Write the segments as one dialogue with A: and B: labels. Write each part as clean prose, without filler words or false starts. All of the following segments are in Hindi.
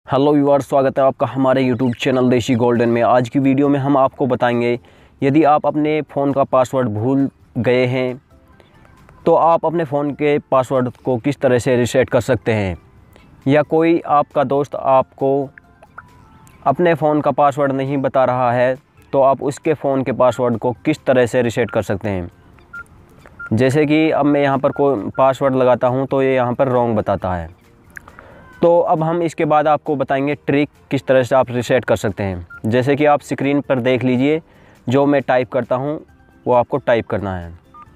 A: हेलो व्यूअर्स, स्वागत है आपका हमारे यूट्यूब चैनल देशी गोल्डन में। आज की वीडियो में हम आपको बताएंगे यदि आप अपने फ़ोन का पासवर्ड भूल गए हैं तो आप अपने फ़ोन के पासवर्ड को किस तरह से रीसेट कर सकते हैं, या कोई आपका दोस्त आपको अपने फ़ोन का पासवर्ड नहीं बता रहा है तो आप उसके फ़ोन के पासवर्ड को किस तरह से रीसेट कर सकते हैं। जैसे कि अब मैं यहाँ पर कोई पासवर्ड लगाता हूँ तो ये यहाँ पर रॉन्ग बताता है। तो अब हम इसके बाद आपको बताएंगे ट्रिक किस तरह से आप रीसेट कर सकते हैं। जैसे कि आप स्क्रीन पर देख लीजिए, जो मैं टाइप करता हूं वो आपको टाइप करना है।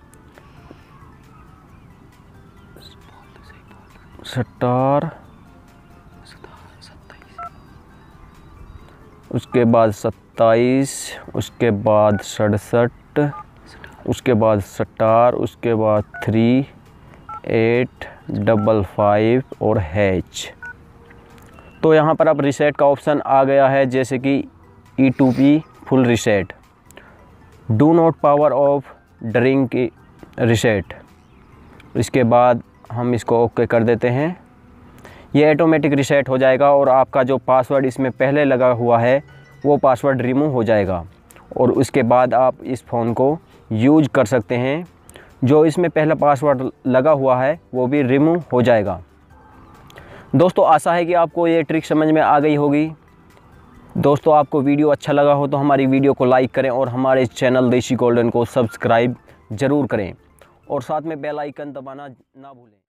A: स्टार, उसके बाद 27, उसके बाद 67, उसके बाद स्टार, उसके बाद 3, 8, 55 और हैच। तो यहाँ पर अब रीसेट का ऑप्शन आ गया है, जैसे कि E2P full reset, do not power off during reset. इसके बाद हम इसको ओके कर देते हैं। ये ऑटोमेटिक रीसेट हो जाएगा और आपका जो पासवर्ड इसमें पहले लगा हुआ है वो पासवर्ड रिमूव हो जाएगा और उसके बाद आप इस फ़ोन को यूज कर सकते हैं। जो इसमें पहला पासवर्ड लगा हुआ है वो भी रिमूव हो जाएगा। दोस्तों, आशा है कि आपको ये ट्रिक समझ में आ गई होगी। दोस्तों, आपको वीडियो अच्छा लगा हो तो हमारी वीडियो को लाइक करें और हमारे चैनल देशी गोल्डन को सब्सक्राइब ज़रूर करें और साथ में बेल आइकन दबाना ना भूलें।